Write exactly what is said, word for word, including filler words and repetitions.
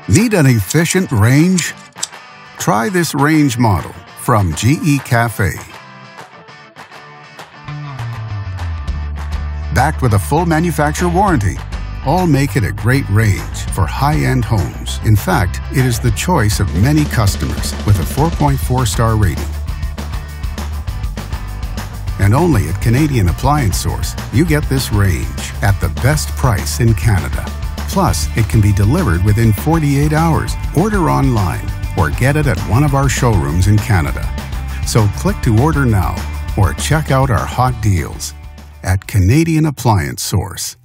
Need an efficient range? Try this range model from G E Cafe. Backed with a full manufacturer warranty, all make it a great range for high-end homes. In fact, it is the choice of many customers with a four point four star rating. And only at Canadian Appliance Source, you get this range at the best price in Canada. Plus, it can be delivered within forty-eight hours. Order online or get it at one of our showrooms in Canada. So click to order now or check out our hot deals at Canadian Appliance Source.